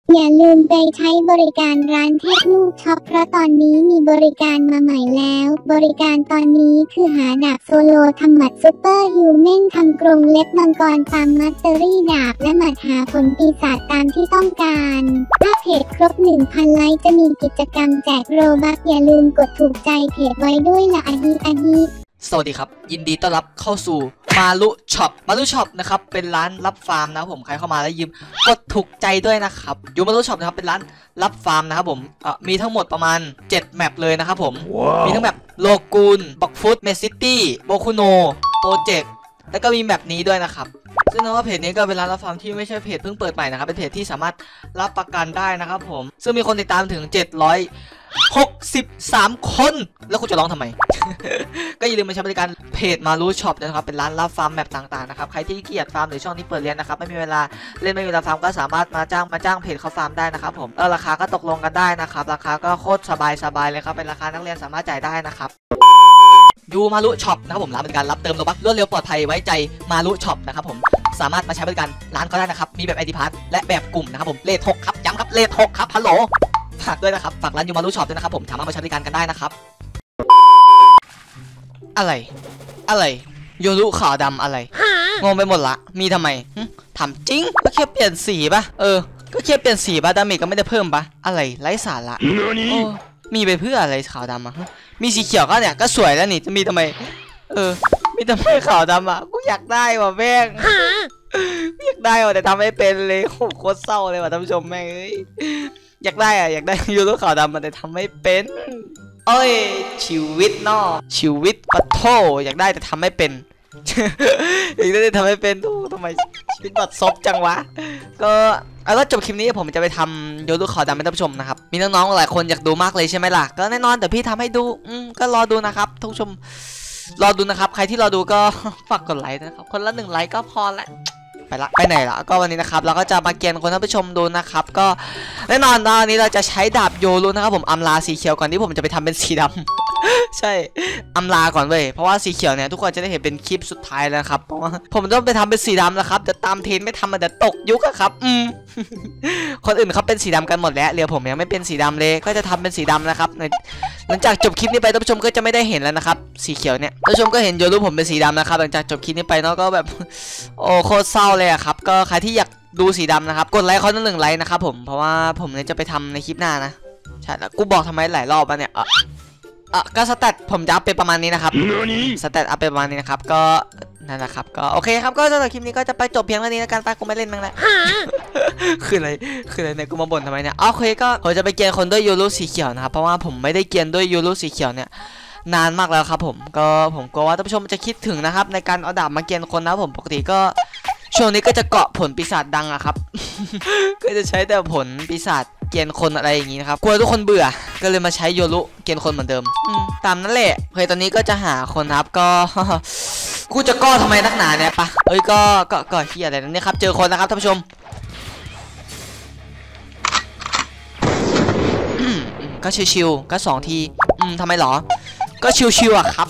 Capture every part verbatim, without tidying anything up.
อย่าลืมไปใช้บริการร้านเทพลูกช็อปเพราะตอนนี้มีบริการมาใหม่แล้วบริการตอนนี้คือหาดาบโซโลทำหมัดซูเปอร์ฮิวแมนทำกรงเล็บมังกรตามมัตเตอรี่ดาบและหมัดหาผลปีศาจตามที่ต้องการถ้าเพจครบ หนึ่งพัน ไลค์จะมีกิจกรรมแจกโรบัคอย่าลืมกดถูกใจเพจไว้ด้วยละอะฮิอะฮิสวัสดีครับยินดีต้อนรับเข้าสู่มารุช็อปมารุช็อปนะครับเป็นร้านรับฟาร์มนะครับผมใครเข้ามาแล้วยืมกดถูกใจด้วยนะครับอยู่มารุช็อปนะครับเป็นร้านรับฟาร์มนะครับผมมีทั้งหมดประมาณเจ็ดแมปเลยนะครับผม wow. มีทั้งแมปโลกูนบ็อกฟุตเมซิตี้โบคุโนโปรเจกต์แล้วก็มีแมปนี้ด้วยนะครับซึ่งนะว่าเพจนี้ก็เป็นร้านรับฟาร์มที่ไม่ใช่เพจเพิ่งเปิดใหม่นะครับเป็นเพจที่สามารถรับประกันได้นะครับผมซึ่งมีคนติดตามถึงเจ็ดร้อยหกสิบสามคนแล้วคุณจะร้องทำไม ก็อย่าลืมมาใช้บริการเพจมารุช็อปนะครับเป็นร้านรับฟาร์มแมปต่างๆนะครับใครที่เกียดฟาร์มหรือช่องนี้เปิดเรียนนะครับไม่มีเวลาเล่นไม่มีเวลาฟาร์มก็สามารถมาจ้างมาจ้างเพจเขาฟาร์มได้นะครับผมเออราคาก็ตกลงกันได้นะครับราคาก็โคตรสบายสบายเลยครับเป็นราคานักเรียนสามารถจ่ายได้นะครับยูมารุช็อปนะครับผมร้านบริการรับเติมโลบัครวดเร็วปลอดภัยไว้ใจมารุช็อปนะครับผมสามารถมาใช้บริการร้านก็ได้นะครับมีแบบ ไอ ดี พาส และแบบกลุ่มนะครับผมเลทหกครับย้ำครับเลทหกครับฮัลโหลฝากด้วยนะครับฝากร้านยูมารุช็อปด้วยนะครับผมสามารถมาใช้บริการกันได้นะครับอะไรอะไรโยรุขาวดำอะไรงงไปหมดละมีทำไมถามจริงก็แค่เปลี่ยนสีปะเออก็แค่เปลี่ยนสีปะดาเมจก็ไม่ได้เพิ่มปะอะไรไร้สาระมีไปเพื่ออะไรขาวดำอะมีสีเขียวก็เนี่ยก็สวยแล้วนี่จะมีทำไมเออมีทำไมขาวดำอะกูอยากได้ว่ะแม่งอยากได้ว่ะแต่ทำไม่เป็นเลยโคตรเศร้าเลยว่ะท่านผู้ชมแม่งเอ้ยอยากได้อะอยากได้ยูโรขาวดำมาแต่ทำไม่เป็นเอ้ยชีวิตนอกชีวิตปะโถอยากได้แต่ทำไม่เป็นอยากได้แต่ทำไม่เป็นทูทำไมชีวิตบัดซบจังวะก็เอาละจบคลิปนี้ผมจะไปทำยูโรขาวดำให้ท่านผู้ชมนะครับมีน้องๆหลายคนอยากดูมากเลยใช่ไหมล่ะก็แน่นอนแต่พี่ทำให้ดูอืมก็รอดูนะครับท่านผู้ชมรอดูนะครับใครที่รอดูก็ฝากกดไลค์นะครับคนละหนึ่งไลค์ก็พอละไปละไปไหนละก็วันนี้นะครับเราก็จะมาเกียนคนท่านผู้ชมดูนะครับก็แน่นอนตอนนี้เราจะใช้ดาบโยรุนะครับผมอำลาสีเขียวก่อนที่ผมจะไปทำเป็นสีดำ ใช่อำลาก่อนเว้ยเพราะว่าสีเขียวเนี่ยทุกคนจะได้เห็นเป็นคลิปสุดท้ายแล้วครับเพราะว่าผมต้องไปทำเป็นสีดำแล้วครับจะตามเทรนไม่ทำมันจะตกยุคครับอืม คนอื่นเขาเป็นสีดำกันหมดแล้วเหลือผมยังไม่เป็นสีดำเลยก็จะทำเป็นสีดำนะครับหลังจากจบคลิปนี้ไปท่านผู้ชมก็จะไม่ได้เห็นแล้วนะครับสีเขียวเนี่ยท่านผู้ชมก็เห็นโยรุผมเป็นสีดำนะครับหลังจากจบคลิปนี้ไปเนาะก็แบบโอ้โคตรเศร้าเลยครับก็ใครที่อยากดูสีดำนะครับกดไลค์เขาหนึ่งไลค์นะครับผมเพราะว่าผมเนี่ยจะไปทำในคลิปหน้านะใช่แล้วกูบอกทำไมหลายรอบแล้วเนี่ยอ่ะก็สแตทผมจะอัพเป็นประมาณนี้นะครับสแตทอัพเป็นประมาณนี้นะครับก็นั่นแหละครับก็โอเคครับก็สำหรับคลิปนี้ก็จะไปจบเพียงเท่านี้แล้วกันไปกูไม่เล่นมั้งแล้วคืออะไรคืออะไรเนี่ยกูมาบ่นทำไมเนี่ยโอเคก็ผมจะไปเกียนคนด้วยยูรุสีเขียวนะครับเพราะว่าผมไม่ได้เกียนด้วยยูรุสีเขียวเนี่ยนานมากแล้วครับผมก็ผมกลัวว่าท่านผู้ชมจะคิดถึงนะครับในการเอาดาบมาเกียนคนนะผมปกติก็ช่วงนี้ก็จะเกาะผลปีศาจดังอะครับ ก็จะใช้แต่ผลปีศาจเกียนคนอะไรอย่างนี้นะครับกลัวทุกคนเบื่อก็เลยมาใช้โยรุเกียนคนเหมือนเดิมตามนั่นแหละโอเคตอนนี้ก็จะหาคนครับก็ กูจะก้อทำไมนักหนาเนี่ยปะเอ้ยก็ก็ก็เฮียอะไรนั่นเนี่ยครับเจอคนนะครับท่านผู้ชมก็ชิวๆก็สองทีอืมทำไมหรอก็ชิวๆอะครับ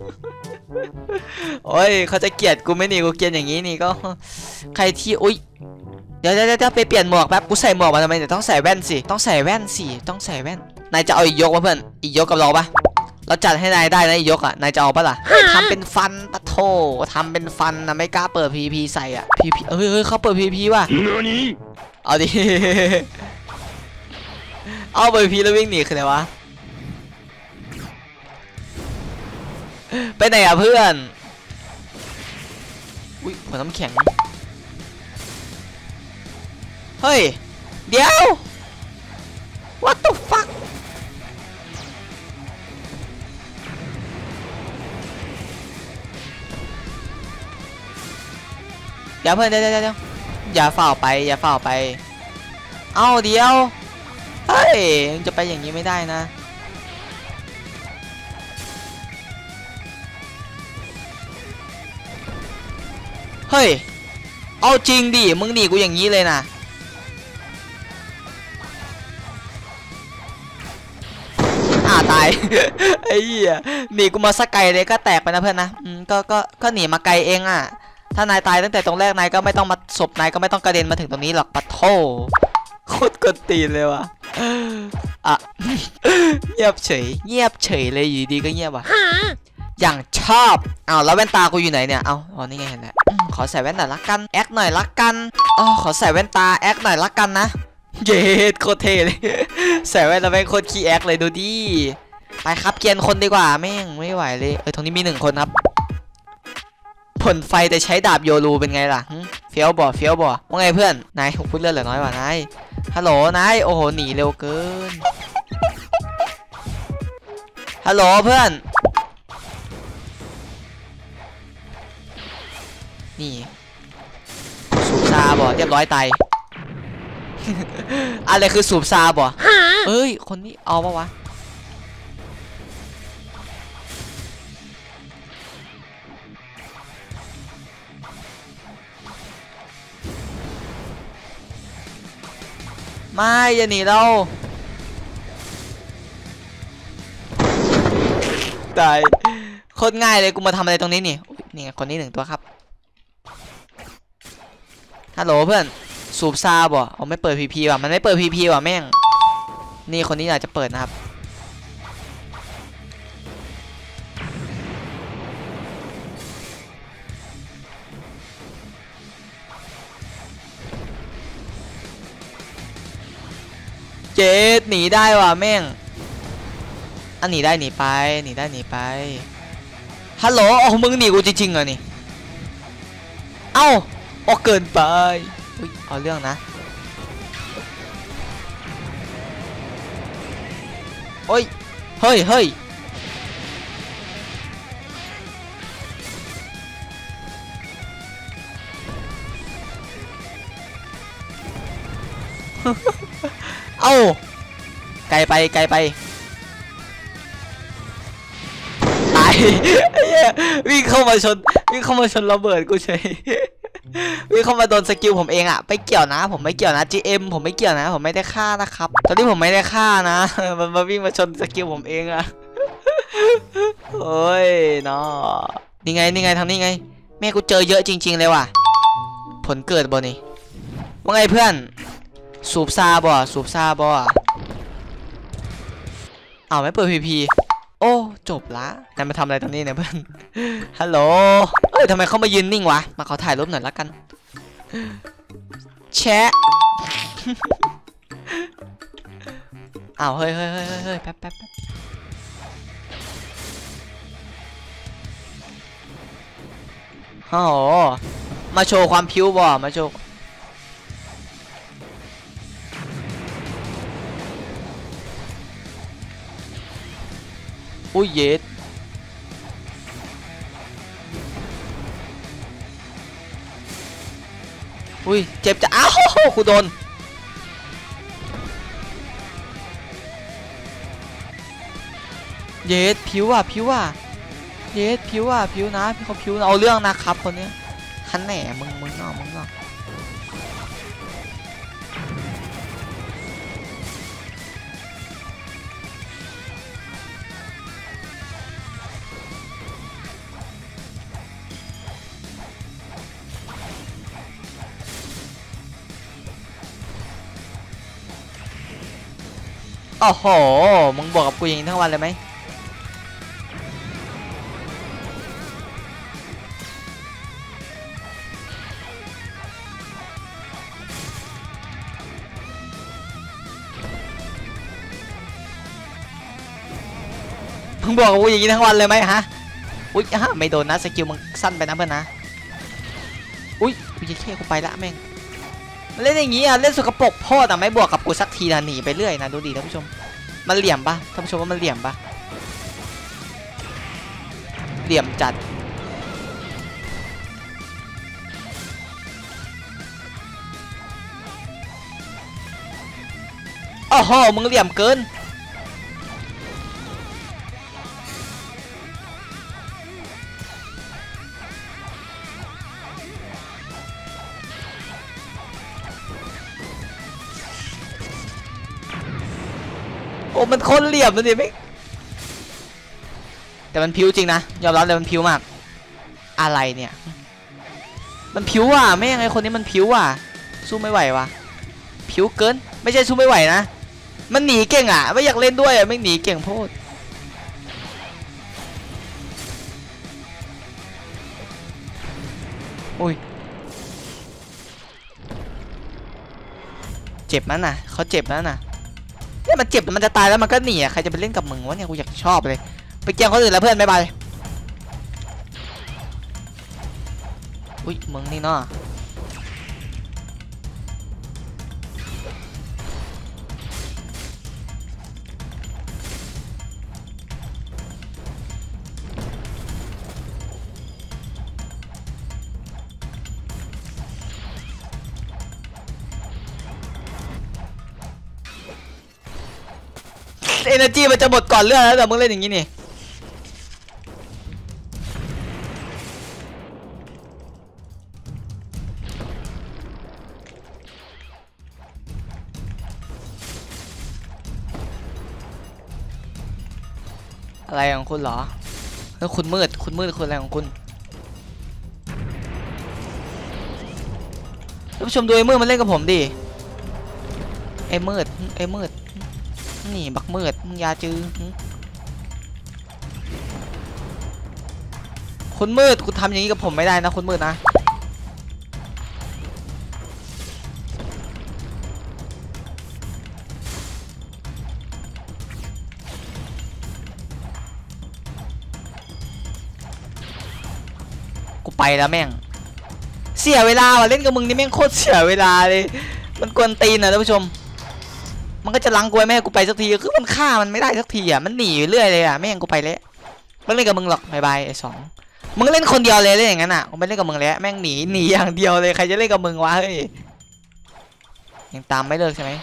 โอ้ยเขาจะเกลียดกูไม่หนีกูเกลียดอย่างนี้นี่ก็ใครที่อุ้ยเดี๋ยวเดี๋ยวเดี๋ยวไปเปลี่ยนหมวกแป๊บกูใส่หมวกมาทำไมเดี๋ยวต้องใส่แว่นสิต้องใส่แว่นสิต้องใส่แว่นนายจะเอาอีกยกวะเพื่อนอีกยกกับเราปะเราจัดให้นายได้นะอีกยกอ่ะนายจะเอาปะล่ะทำเป็นฟันตะโถทำเป็นฟันนะไม่กล้าเปิดพีพีใส่อ่ะพีพีเฮ้ยเฮ้ยเขาเปิดพีพีว่ะเอาดิ เอาเปิดพีแล้ววิ่งหนีคืออะไรวะไปไหนอ่ะเพื่อนอุ้ยหัวน้ำแข็งเฮ้ยเดี๋ยว what the fuck เดี๋ยวเพื่อนเดี๋ยวเดี๋ยวอย่าฝ่าไปอย่าฝ่าไปเอ้าเดี๋ยวเฮ้ยจะไปอย่างนี้ไม่ได้นะเฮ้ยเอาจริงดิมึงหนีกูอย่างนี้เลยนะอ่าตาย ไอ้เหี้ยหนีกูมาสักไกลเลยก็แตกไปนะเพื่อนนะอืมก็ก็ก็หนีมาไกลเองอ่ะถ้านายตายตั้งแต่ตรงแรกนายก็ไม่ต้องมาศพนายก็ไม่ต้องกระเด็นมาถึงตรงนี้หรอกปะโถโคตรกดตีนเลยว่ะอ่ะเงียบเฉยเงียบเฉยเลยอยู่ดีก็เงียบว่ะอย่างชอบอ้าวแล้วแว่นตากูอยู่ไหนเนี่ยเอาอ๋อนี่ไงเห็นแล้วขอใส่แว่นหน่อยละกันแอคหน่อยละกันอ๋อขอใส่แว่นตาแอคหน่อยละกันนะเย็ดโคตรเท่เลยใส่แว่นแล้วแม่งโคตรขี้แอคเลยดูดิไปครับเกียนคนดีกว่าแม่งไม่ไหวเลยเออตรงนี้มีหนึ่งคนครับผลไฟแต่ใช้ดาบโยรูเป็นไงล่ะเฟี้ยวบ่เฟี้ยวบ่ว่าไงเพื่อนนายพูดเรื่องเหลือน้อยว่ะนายฮัลโหลนายโอ้โหหนีเร็วเกินฮัลโหลเพื่อนนี่สูบซาบ่เรียบร้อยตาย อะไรคือสูบซาบ่เอ้ยคนนี้เอาปะวะไม่อย่าหนีเราตายโคตรง่ายเลยกูมาทำอะไรตรงนี้นี่นี่ไงคนนี้หนึ่งตัวครับฮัลโหลเพื่อนสูบซาบ่เอาไม่เปิดพีพีว่ะมันไม่เปิดพีพีว่ะแม่งนี่คนนี้อาจจะเปิดนะครับเจ็ดหนีได้ว่ะแม่งอันหนีได้หนีไปหนีได้หนีไปฮัลโหลโอ้มึงหนีกูจริงๆเหรอนี่เอ้าออกเกินไปอุ้ยเอาเรื่องนะโอ้ยเฮ้ยเฮ้ยเอ้าไกลไปไกลไปตายวิ่งเข้ามาชนวิ่งเข้ามาชนระเบิดกูเฉยวิ่งเข้ามาโดนสกิลผมเองอะไม่เกี่ยวนะผมไม่เกี่ยวนะ จี เอ็ม ผมไม่เกี่ยวนะผมไม่ได้ฆ่านะครับตอนนี้ผมไม่ได้ฆ่านะมันมาวิ่งมาชนสกิลผมเองอะโอ้ยเนาะนี่ไงนี่ไงทางนี้ไงแม่กูเจอเยอะจริงๆเลยว่ะผลเกิดบ่นี่ว่าไงเพื่อนสูบซาบ่สูบซาบ่อ้าวไม่เปิดพีพีโอ้จบละนายมาทำอะไรตรงนี้เนี่ยเพื่อนฮัลโหลเอ้ยทำไมเขามายืนนิ่งวะมาขอถ่ายรูปหน่อยละกันแชะอ้าวเฮ้ยเฮ้ยเฮ้ยเฮ้ยแป๊บแป๊บแป๊บโอ้โหมาโชว์ความพิ้วบ่มาโชว์อุ้ยเย็ดอุ้ยเจ็บจะอ้าวกูโดนเย็ดผิวอ่ะผิวอ่ะเย็ดผิวอ่ะผิวนะพี่เขาผิวเอาเรื่องนะครับคนนี้ฮันแหน่มึงมึงเนาะมึงเนาะโอ้โหมึงบอกกับกูอย่างนี้ทั้งวันเลยไหมมึงบอกกับกูอย่างนี้ทั้งวันเลยไหมฮะอุ้ยฮะไม่โดนนะสกิลมึงสั้นไปนะเพื่อนนะอุ้ยกูจะแค่กูไปละแม่งเล่นอย่างงี้อ่ะเล่นสกปรกพ่อแต่ไม่บวกกับกูสักทีนะหนีไปเรื่อยนะดูดีท่านผู้ชมมันเหลี่ยมปะท่านผู้ชมว่ามันเหลี่ยมปะเหลี่ยมจัดโอ้โหมึงเหลี่ยมเกินโอ้มันคนเหลี่ยมเลยดิไม่แต่มันผิวจริงนะยอมรับเลยมันผิวมากอะไรเนี่ยมันผิวอ่ะไม่ยังไงคนนี้มันผิวอ่ะสู้ไม่ไหวว่ะผิวเกินไม่ใช่สู้ไม่ไหวนะมันหนีเก่งอ่ะไม่อยากเล่นด้วยอ่ะไม่หนีเก่งโพดอุ้ยเจ็บนั่นน่ะเขาเจ็บนั่นน่ะเนี่ยมันเจ็บมันจะตายแล้วมันก็หนีอ่ะใครจะไปเล่นกับมึงวะเนี่ยกูอยากชอบเลยไปเกี่ยงคนอื่นแล้วเพื่อนบ๊ายบายอุ้ยมึงนี่เนาะเอเนอร์จีมันจะหมดก่อนเรื่องแล้วแต่มึงเล่นอย่างนี้นี่อะไรของคุณเหรอแล้วคุณมืดคุณมืดคุณอะไรของคุณท่านผู้ชมดูไอ้มืดมันเล่นกับผมดิไอ้มืดไอ้มืดนี่บักมืดมึงยาจื้อคุณมืดคุณทำอย่างนี้กับผมไม่ได้นะคุณมืดนะกูไปแล้วแม่งเสียเวลาว่ะเล่นกับมึงนี่แม่งโคตรเสียเวลาเลยมันกวนตีนนะท่านผู้ชมมันก็จะลังกูไม่ให้กูไปสักทีคือมันฆ่ามันไม่ได้สักทีอ่ะมันหนีเรื่อยเลยอ่ะแม่งกูไปแล้วไม่เล่นกับมึงหรอกบายบายไอ้สองมึงเล่นคนเดียวเลยเล่นอย่างนั้นอ่ะกูไม่เล่นกับมึงแล้วแม่งหนีหนีอย่างเดียวเลยใครจะเล่นกับมึงวะเฮ้ยยังตามไม่เลิกใช่ไหม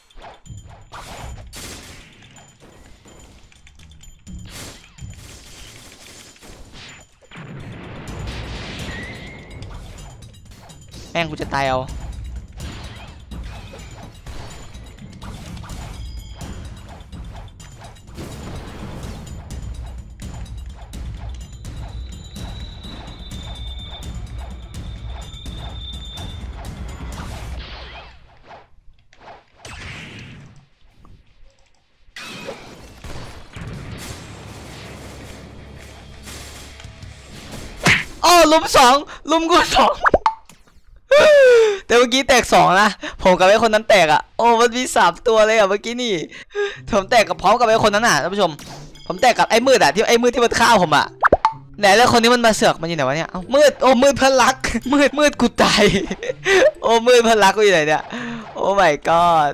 แม่งกูจะตายเอาอ๋อลุมสองลุมกูสองแต่เมื่อกี้แตกสองนะผมกับไอ้คนนั้นแตกอ่ะโอ้มันมีสามตัวเลยอ่ะเมื่อกี้นี่ผมแตกกับพร้อมกับไอ้คนนั้นอ่ะท่านผู้ชมผมแตกกับไอ้มืดอ่ะที่ไอ้มืดที่มันฆ่าผมอ่ะไหนแล้วคนนี้มันมาเสือกมันอยู่ไหนวะเนี่ยมืดโอ้มืดพลักมืดมืดกูตายโอ้มืดพลักกูอยู่ไหนเนี่ยโอ้ my god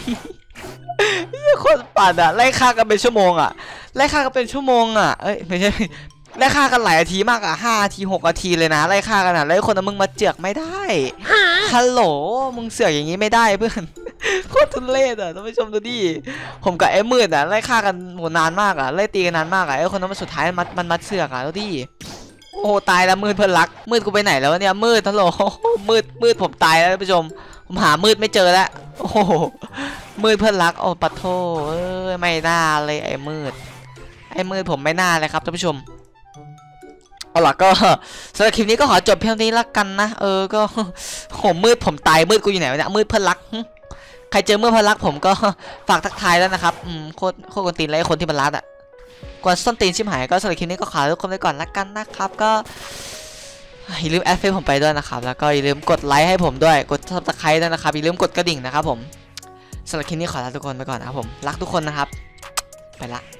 โคตรปั่นอ่ะไล่ฆ่ากันเป็นชั่วโมงอ่ะไล่ฆ่ากันเป็นชั่วโมงอ่ะเอ้ยไม่ใช่ไล่ฆ่ากันหลายนาทีมากอ่ะห้านาทีหกนาทีเลยนะไล่ฆ่ากันอ่ะแล้วคนนั้นมึงมาเจือกไม่ได้ฮัลโหลมึงเสือกอย่างนี้ไม่ได้เพื่อนโคตรทุเรศอ่ะท่านผู้ชมดูดิผมกับไอ้มืดอ่ะไล่ฆ่ากันหมดนานมากอ่ะไล่ตีกันนานมากอ่ะไอ้คนนั้นมันสุดท้ายมันมันมัดเสือกอ่ะดูดิโอ้ตายแล้วมืดเพื่อนรักมืดกูไปไหนแล้วเนี่ยมืดฮัลโหลมืดมืดผมตายแล้วท่านผู้ชมผมหามืดไม่เจอแล้วโอ้มืดเพื่อนรักโอ้ปะโถเอ้ยไม่น่าเลยไอ้มืดไอ้มืดผมไม่น่าเลยครับท่านผู้ชมเอาล่ะก็สำหรับคลิปนี้ก็ขอจบเพียงนี้ละกันนะเออก็โหมืดผมตายมืดกูอยู่ไหนวะเนี่ยมืดเพื่อนรักใครเจอมืดเพื่อนรักผมก็ฝากทักทายแล้วนะครับอืมโคตรโคตรกวนตีนเลยคนที่มันรัดอ่ะกวนส้นตีนชิมหายก็สำหรับคลิปนี้ก็ขอทุกคนไปก่อนละกันนะครับก็อย่าลืมแอดเฟซผมไปด้วยนะครับแล้วก็อย่าลืมกดไลค์ให้ผมด้วยกดซับสไครต์ด้วยนะครับอย่าลืมกดกระดิ่งนะครับผมสำหรับคลิปนี้ขอลาทุกคนไปก่อนนะครับผมรักทุกคนนะครับไปละ